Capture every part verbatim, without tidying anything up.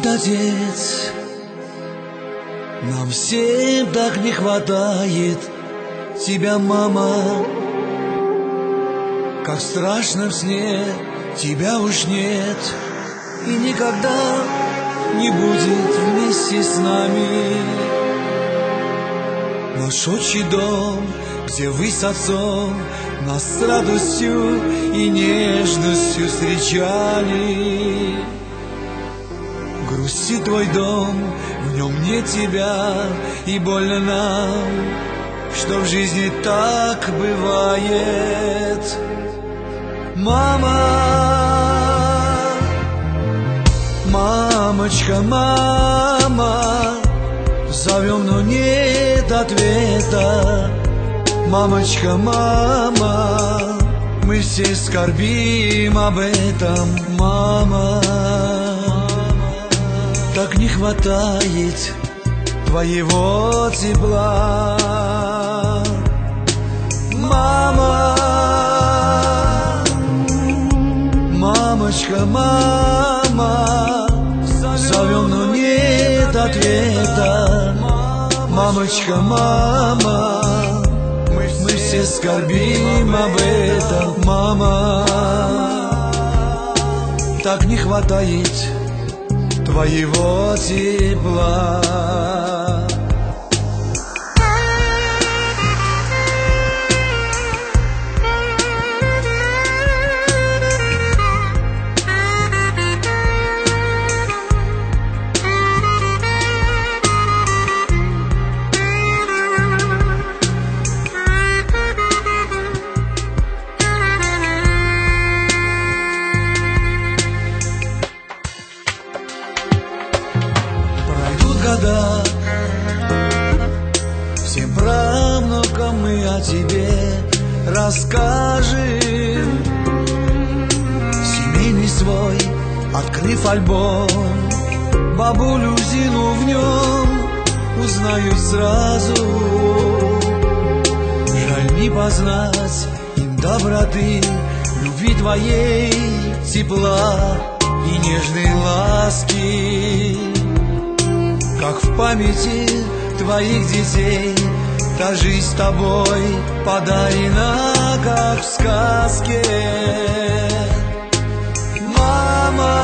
Грустит отец, нам всем так не хватает тебя, мама. Как страшно в сне, тебя уж нет и никогда не будет вместе с нами. Наш отчий дом, где вы с отцом нас с радостью и нежностью встречали. Грустит твой дом, в нем нет тебя, и больно нам, что в жизни так бывает. Мама, мамочка, мама, зовем, но нет ответа. Мамочка, мама, мы все скорбим об этом. Мама, так не хватает твоего тепла. Мама, мамочка, мама, зовем, но нет ответа. Мамочка, мама, мы все скорбим об этом. Мама, так не хватает твоего тепла. Года, всем правнукам мы о тебе расскажем. Семейный свой, открыв альбом, бабулю Зину в нем узнают сразу. Жаль не познать им доброты, любви твоей, тепла и нежной ласки. Как в памяти твоих детей та жизнь с тобой подарена, как в сказке. Мама,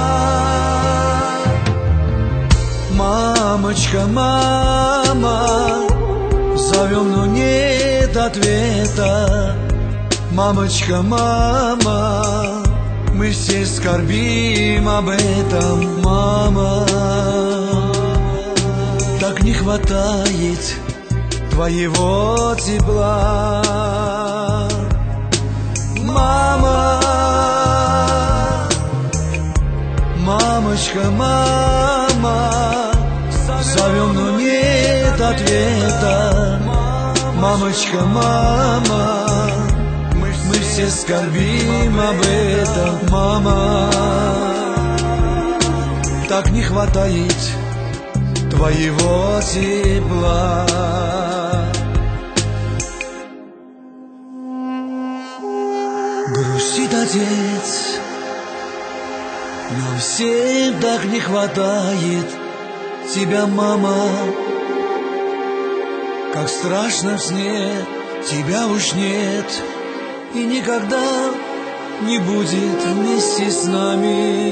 мамочка, мама, зовем, но нет ответа. Мамочка, мама, мы все скорбим об этом. Мама, так не хватает твоего тепла. Мама, мамочка, мама, зовем, но нет ответа. Мамочка, мама, мы все скорбим об этом. Мама, так не хватает твоего тепла. Грустит отец, нам всем так не хватает тебя, мама. Как страшно в сне, тебя уж нет и никогда не будет вместе с нами.